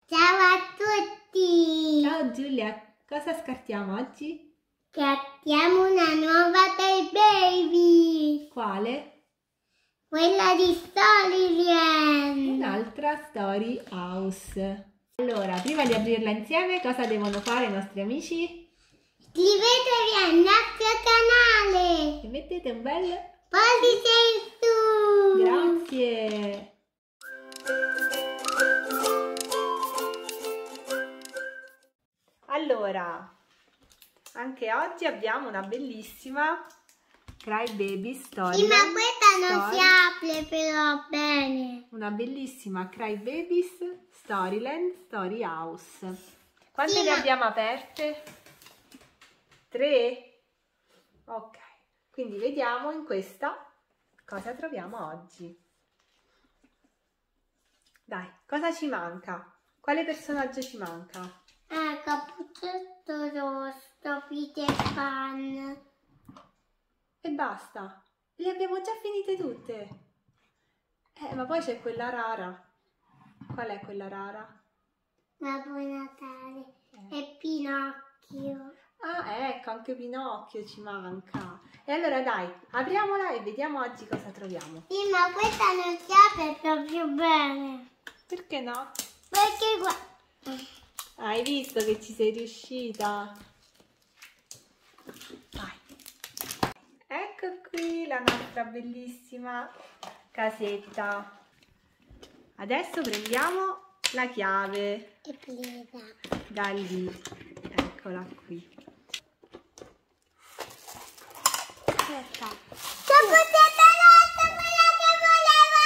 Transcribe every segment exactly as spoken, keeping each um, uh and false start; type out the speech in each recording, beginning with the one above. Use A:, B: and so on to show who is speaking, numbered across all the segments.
A: Ciao a tutti!
B: Ciao Giulia, cosa scartiamo oggi?
A: Scattiamo una nuova dei baby!
B: Quale?
A: Quella di Storyland!
B: Un'altra Story House. Allora, prima di aprirla insieme, cosa devono fare i nostri amici?
A: Iscrivetevi al nostro canale!
B: E mettete un bel
A: pollice in su!
B: Grazie! Allora, anche oggi abbiamo una bellissima Cry Baby Story.
A: Sì, ma questa non si apre però bene.
B: Una bellissima Cry Babies Storyland Story House. Quante
A: sì,
B: ne
A: ma...
B: abbiamo aperte? Tre? Ok, quindi vediamo in questa cosa troviamo oggi. Dai, cosa ci manca? Quale personaggio ci manca?
A: Ah, Cappuccetto Rosso, Peter Pan.
B: E basta. Le abbiamo già finite tutte. Eh, ma poi c'è quella rara. Qual è quella rara?
A: Babbo Natale eh. e Pinocchio.
B: Ah, ecco, anche Pinocchio ci manca. E allora dai, apriamola e vediamo oggi cosa troviamo.
A: Sì, ma questa non si apre proprio bene.
B: Perché no?
A: Perché guarda.
B: Hai visto che ci sei riuscita? Vai. Ecco qui la nostra bellissima casetta. Adesso prendiamo la chiave.
A: E presa.
B: Da lì. Eccola qui. Aspetta.
A: Cappuccetto Rosso, quella che voleva!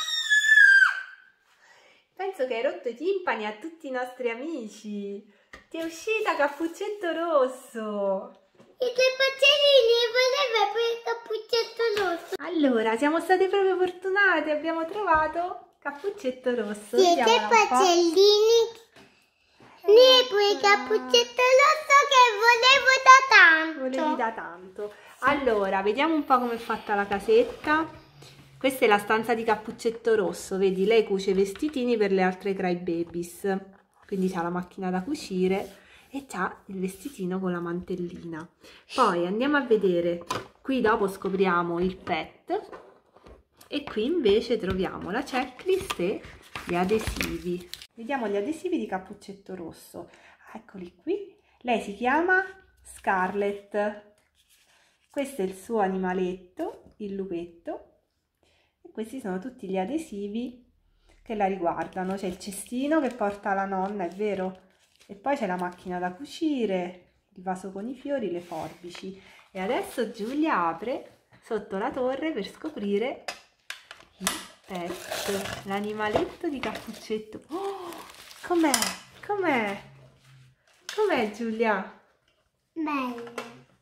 B: Penso che hai rotto i timpani a tutti i nostri amici. Ti è uscita Cappuccetto Rosso.
A: I tuoi pazzolini voleva per il Cappuccetto Rosso.
B: Allora, siamo state proprio fortunate, abbiamo trovato Cappuccetto Rosso.
A: Siete pazzellini né quel Cappuccetto Rosso che volevo da tanto.
B: Volevi da tanto. Allora, vediamo un po' come è fatta la casetta. Questa è la stanza di Cappuccetto Rosso, vedi, lei cuce vestitini per le altre Cry Babies. Quindi c'ha la macchina da cucire e c'ha il vestitino con la mantellina. Poi andiamo a vedere, qui dopo scopriamo il pet e qui invece troviamo la checklist e gli adesivi. Vediamo gli adesivi di Cappuccetto Rosso. Eccoli qui. Lei si chiama Scarlett. Questo è il suo animaletto, il lupetto. E questi sono tutti gli adesivi che la riguardano. C'è il cestino che porta la nonna, è vero? E poi c'è la macchina da cucire, il vaso con i fiori, le forbici. E adesso Giulia apre sotto la torre per scoprire il pet, l'animaletto di Cappuccetto. Oh, com'è? Com'è? Com'è Giulia?
A: Bello.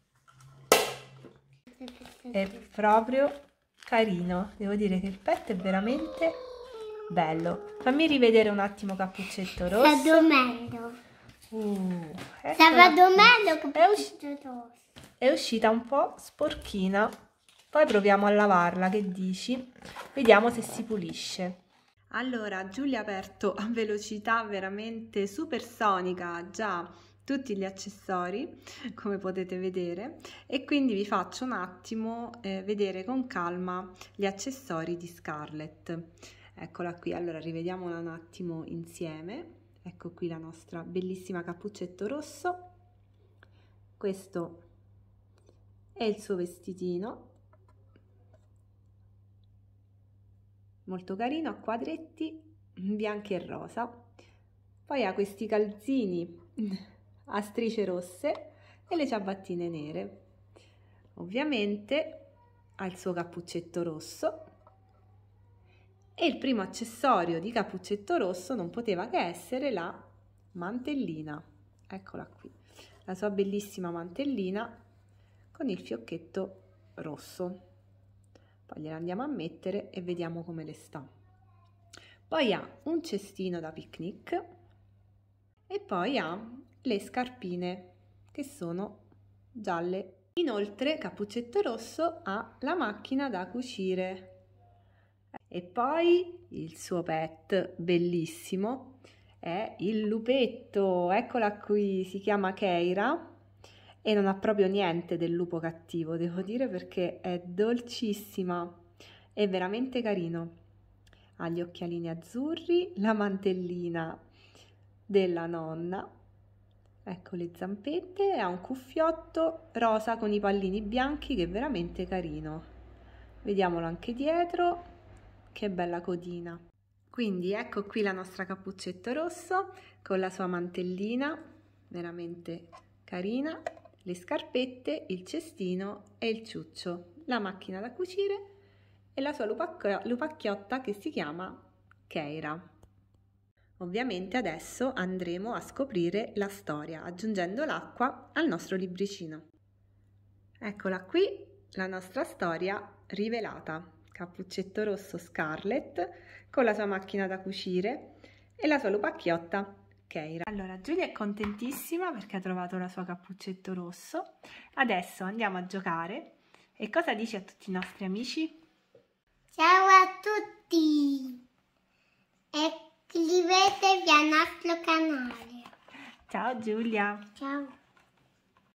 B: È proprio carino, devo dire che il pet è veramente bello. Fammi rivedere un attimo Cappuccetto Rosso.
A: Sta dormendo.
B: Uh,
A: Stava dormendo
B: è, usci
A: Rosso.
B: è uscita un po' sporchina. Poi proviamo a lavarla, che dici? Vediamo se si pulisce. Allora, Giulia ha aperto a velocità veramente supersonica già tutti gli accessori, come potete vedere, e quindi vi faccio un attimo eh, vedere con calma gli accessori di Scarlett. Eccola qui, allora rivediamola un attimo insieme. Ecco qui la nostra bellissima Cappuccetto Rosso. Questo è il suo vestitino, molto carino, a quadretti, bianchi e rosa. Poi ha questi calzini a strisce rosse e le ciabattine nere. Ovviamente ha il suo cappuccetto rosso e il primo accessorio di Cappuccetto Rosso non poteva che essere la mantellina. Eccola qui, la sua bellissima mantellina con il fiocchetto rosso. Poi gliela andiamo a mettere e vediamo come le sta. Poi ha un cestino da picnic e poi ha le scarpine che sono gialle. Inoltre Cappuccetto Rosso ha la macchina da cucire e poi il suo pet bellissimo è il lupetto. Eccola qui, si chiama Keira e non ha proprio niente del lupo cattivo, devo dire, perché è dolcissima, è veramente carino. Ha gli occhialini azzurri, la mantellina della nonna, ecco le zampette, e ha un cuffiotto rosa con i pallini bianchi che è veramente carino. Vediamolo anche dietro, che bella codina. Quindi ecco qui la nostra Cappuccetto Rosso con la sua mantellina, veramente carina, le scarpette, il cestino e il ciuccio, la macchina da cucire e la sua lupacchiotta che si chiama Keira. Ovviamente adesso andremo a scoprire la storia aggiungendo l'acqua al nostro libricino. Eccola qui, la nostra storia rivelata. Cappuccetto Rosso Scarlett con la sua macchina da cucire e la sua lupacchiotta Keira. Allora, Giulia è contentissima perché ha trovato la sua Cappuccetto Rosso. Adesso andiamo a giocare. E cosa dici a tutti i nostri amici?
A: Ciao a tutti e iscrivetevi al nostro canale.
B: Ciao Giulia.
A: Ciao.